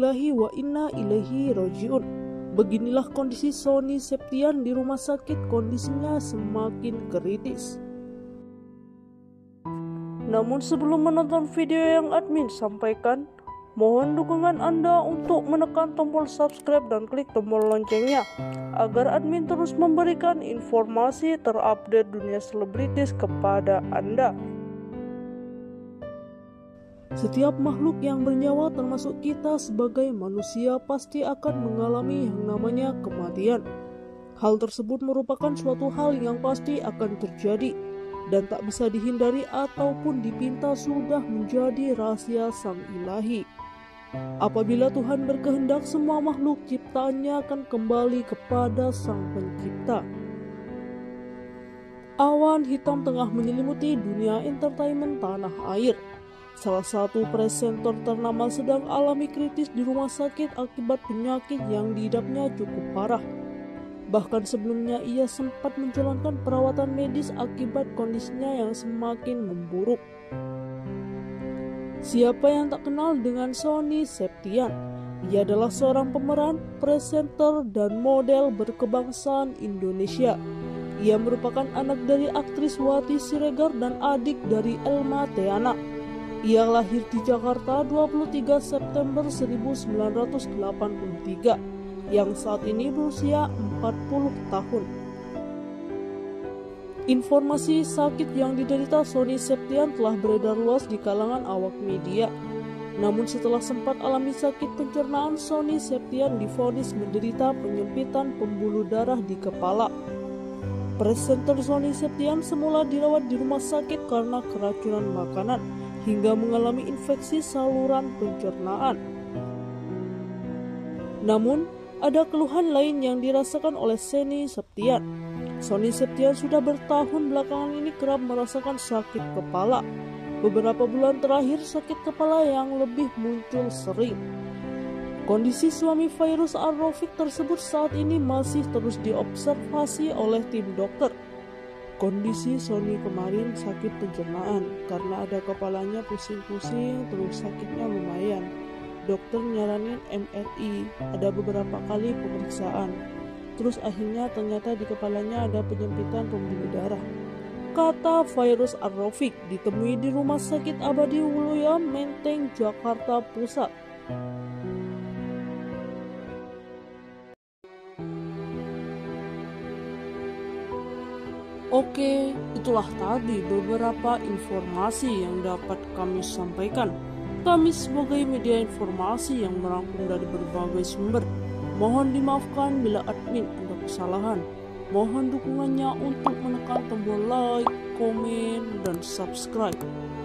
lillahi wa inna ilaihi rajiun. Beginilah kondisi Sony Septian di rumah sakit, kondisinya semakin kritis. Namun sebelum menonton video yang admin sampaikan, mohon dukungan Anda untuk menekan tombol subscribe dan klik tombol loncengnya agar admin terus memberikan informasi terupdate dunia selebritis kepada Anda. Setiap makhluk yang bernyawa termasuk kita sebagai manusia pasti akan mengalami yang namanya kematian. Hal tersebut merupakan suatu hal yang pasti akan terjadi dan tak bisa dihindari ataupun dipinta, sudah menjadi rahasia Sang Ilahi. Apabila Tuhan berkehendak, semua makhluk ciptaannya akan kembali kepada Sang Pencipta. Awan hitam tengah menyelimuti dunia entertainment tanah air. Salah satu presenter ternama sedang alami kritis di rumah sakit akibat penyakit yang diidapnya cukup parah. Bahkan sebelumnya ia sempat menjalankan perawatan medis akibat kondisinya yang semakin memburuk. Siapa yang tak kenal dengan Sony Septian? Ia adalah seorang pemeran, presenter, dan model berkebangsaan Indonesia. Ia merupakan anak dari aktris Wati Siregar dan adik dari Elma Theana. Ia lahir di Jakarta 23 September 1983, yang saat ini berusia 40 tahun. Informasi sakit yang diderita Sony Septian telah beredar luas di kalangan awak media. Namun setelah sempat alami sakit pencernaan, Sony Septian divonis menderita penyempitan pembuluh darah di kepala. Presenter Sony Septian semula dirawat di rumah sakit karena keracunan makanan hingga mengalami infeksi saluran pencernaan. Namun, ada keluhan lain yang dirasakan oleh Sony Septian. Sony Septian sudah bertahun belakangan ini kerap merasakan sakit kepala. Beberapa bulan terakhir sakit kepala yang lebih muncul sering. Kondisi suami Fairuz Ar-Rafiq tersebut saat ini masih terus diobservasi oleh tim dokter. Kondisi Sony kemarin sakit pencernaan karena ada kepalanya pusing-pusing, terus sakitnya lumayan. Dokter nyaranin MRI, ada beberapa kali pemeriksaan. Terus akhirnya ternyata di kepalanya ada penyempitan pembuluh darah. Kata Fairuz Ar-Rafiq ditemui di Rumah Sakit Abadi Waluya, Menteng, Jakarta Pusat. Oke, itulah tadi beberapa informasi yang dapat kami sampaikan. Kami sebagai media informasi yang merangkum dari berbagai sumber. Mohon dimaafkan bila admin ada kesalahan. Mohon dukungannya untuk menekan tombol like, komen, dan subscribe.